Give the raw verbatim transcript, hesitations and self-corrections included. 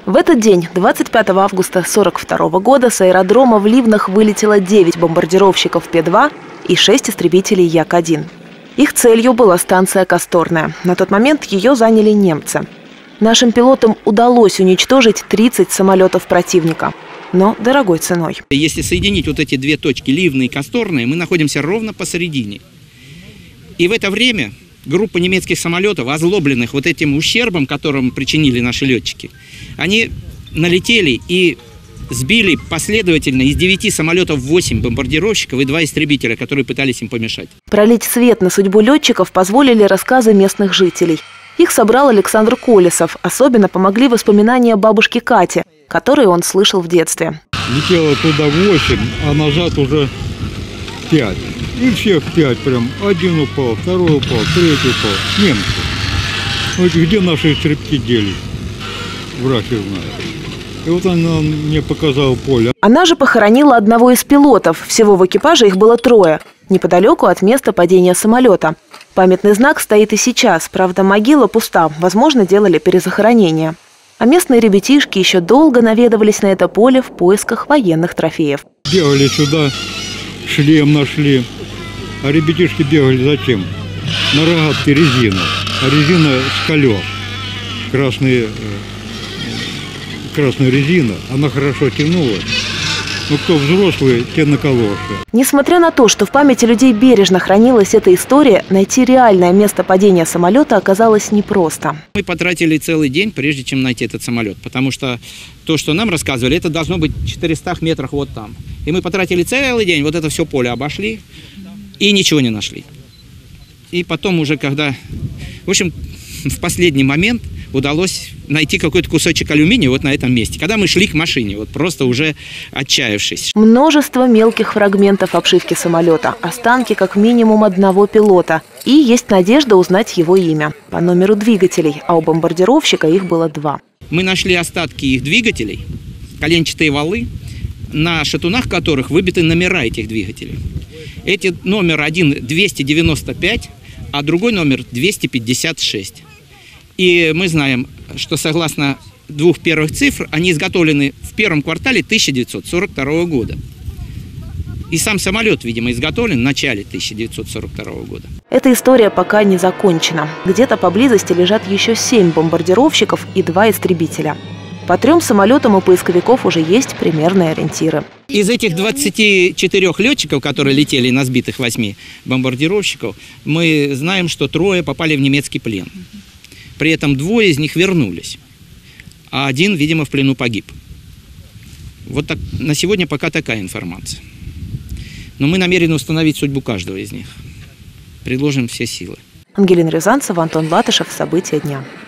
В этот день, двадцать пятого августа тысяча девятьсот сорок второго года, с аэродрома в Ливнах вылетело девять бомбардировщиков П два и шесть истребителей Як один. Их целью была станция Косторная. На тот момент ее заняли немцы. Нашим пилотам удалось уничтожить тридцать самолетов противника, но дорогой ценой. Если соединить вот эти две точки, Ливны и Косторная, мы находимся ровно посередине. И в это время группа немецких самолетов, озлобленных вот этим ущербом, которым причинили наши летчики, они налетели и сбили последовательно из девяти самолетов восемь бомбардировщиков и два истребителя, которые пытались им помешать. Пролить свет на судьбу летчиков позволили рассказы местных жителей. Их собрал Александр Колесов. Особенно помогли воспоминания бабушки Кати, которые он слышал в детстве. Летело туда восемь, а назад уже пять. И всех пять прям. Один упал, второй упал, третий упал. Немцы. Вот где наши истребки делись? Враг их знает. И вот она мне показала поле. Она же похоронила одного из пилотов. Всего в экипаже их было трое. Неподалеку от места падения самолета. Памятный знак стоит и сейчас. Правда, могила пуста. Возможно, делали перезахоронение. А местные ребятишки еще долго наведывались на это поле в поисках военных трофеев. Бегали сюда, шлем нашли. А ребятишки бегали зачем? На рогатке резина. А резина с колес. Красные, красная резина. Она хорошо тянула. Но кто взрослый, те на калоши. Несмотря на то, что в памяти людей бережно хранилась эта история, найти реальное место падения самолета оказалось непросто. Мы потратили целый день, прежде чем найти этот самолет. Потому что то, что нам рассказывали, это должно быть в четырёхстах метрах вот там. И мы потратили целый день, вот это все поле обошли и ничего не нашли. И потом уже когда... В общем, в последний момент удалось найти какой-то кусочек алюминия вот на этом месте, когда мы шли к машине, вот просто уже отчаявшись. Множество мелких фрагментов обшивки самолета, останки как минимум одного пилота. И есть надежда узнать его имя по номеру двигателей, а у бомбардировщика их было два. Мы нашли остатки их двигателей, коленчатые валы, на шатунах которых выбиты номера этих двигателей. Эти номер один двести девяносто пять, а другой номер двести пятьдесят шесть. И мы знаем, что согласно двух первых цифр, они изготовлены в первом квартале тысяча девятьсот сорок второго года. И сам самолет, видимо, изготовлен в начале тысяча девятьсот сорок второго года. Эта история пока не закончена. Где-то поблизости лежат еще семь бомбардировщиков и два истребителя. По трем самолетам у поисковиков уже есть примерные ориентиры. Из этих двадцати четырёх летчиков, которые летели на сбитых восьми бомбардировщиков, мы знаем, что трое попали в немецкий плен. При этом двое из них вернулись, а один, видимо, в плену погиб. Вот так, на сегодня пока такая информация. Но мы намерены установить судьбу каждого из них. Приложим все силы. Ангелина Рязанцева, Антон Латышев. События дня.